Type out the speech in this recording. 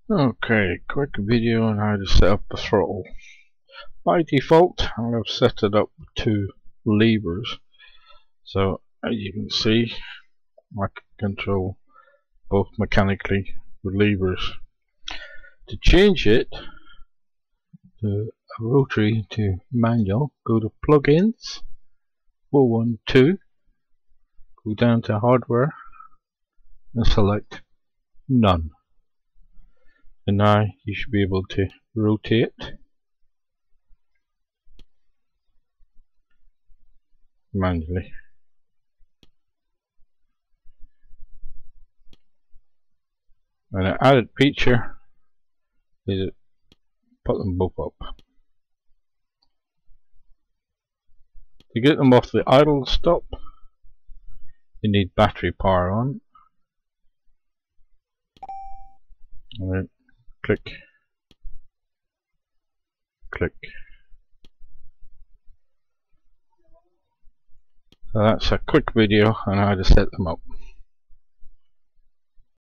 Okay, quick video on how to set up the throttle. By default, I've set it up with two levers. So as you can see, I can control both mechanically with levers. To change it to a rotary to manual, go to plugins, 412, go down to hardware and select none. And now you should be able to rotate manually. And an added feature is it put them both up. To get them off the idle stop, you need battery power on. And then click, click. So that's a quick video on how to set them up.